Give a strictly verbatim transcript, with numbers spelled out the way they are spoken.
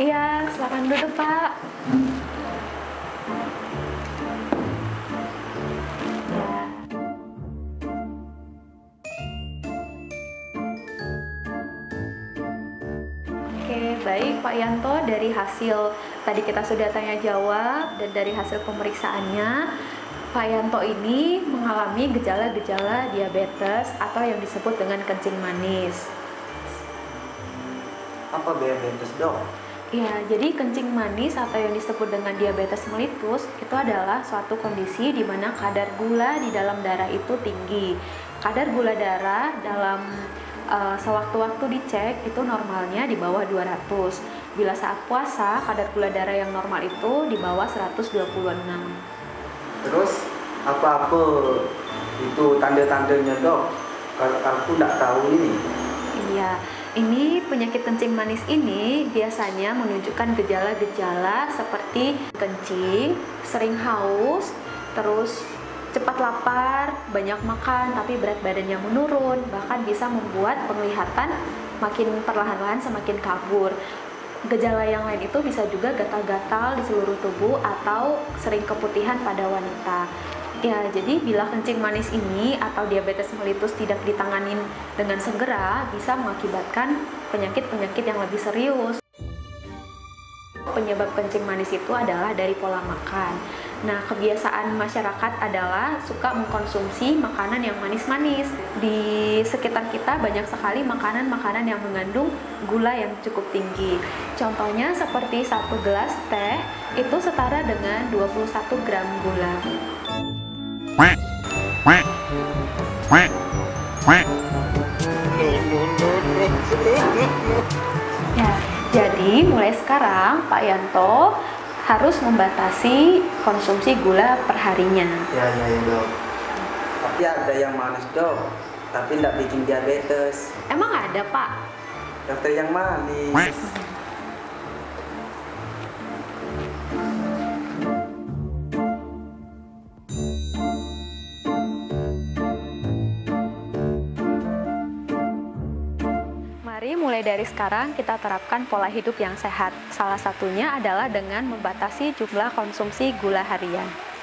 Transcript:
Iya, silakan duduk, Pak. Ya. Oke, baik Pak Yanto, dari hasil tadi kita sudah tanya jawab dan dari hasil pemeriksaannya, Pak Yanto ini mengalami gejala-gejala diabetes atau yang disebut dengan kencing manis. Apa diabetes, Dok? Ya, jadi kencing manis atau yang disebut dengan diabetes mellitus itu adalah suatu kondisi di mana kadar gula di dalam darah itu tinggi. Kadar gula darah dalam uh, sewaktu-waktu dicek itu normalnya di bawah dua ratus. Bila saat puasa, kadar gula darah yang normal itu di bawah seratus dua puluh enam. Terus apa-apa itu tanda-tandanya, Dok? Kalau aku nggak tahu ini. Iya, ini penyakit kencing manis ini biasanya menunjukkan gejala-gejala seperti kencing, sering haus, terus cepat lapar, banyak makan tapi berat badannya menurun, bahkan bisa membuat penglihatan makin perlahan-lahan semakin kabur. Gejala yang lain itu bisa juga gatal-gatal di seluruh tubuh atau sering keputihan pada wanita. Ya, jadi bila kencing manis ini atau diabetes mellitus tidak ditanganin dengan segera, bisa mengakibatkan penyakit-penyakit yang lebih serius. Penyebab kencing manis itu adalah dari pola makan. Nah, kebiasaan masyarakat adalah suka mengkonsumsi makanan yang manis-manis. Di sekitar kita banyak sekali makanan-makanan yang mengandung gula yang cukup tinggi. Contohnya seperti satu gelas teh itu setara dengan dua puluh satu gram gula. Ya, jadi mulai sekarang Pak Yanto harus membatasi konsumsi gula perharinya. Ya, ya, ya, Dok. Tapi ada yang manis, Dok. Tapi nggak bikin diabetes. Emang ada, Pak? Dokter yang manis. Mari mulai dari sekarang kita terapkan pola hidup yang sehat. Salah satunya adalah dengan membatasi jumlah konsumsi gula harian.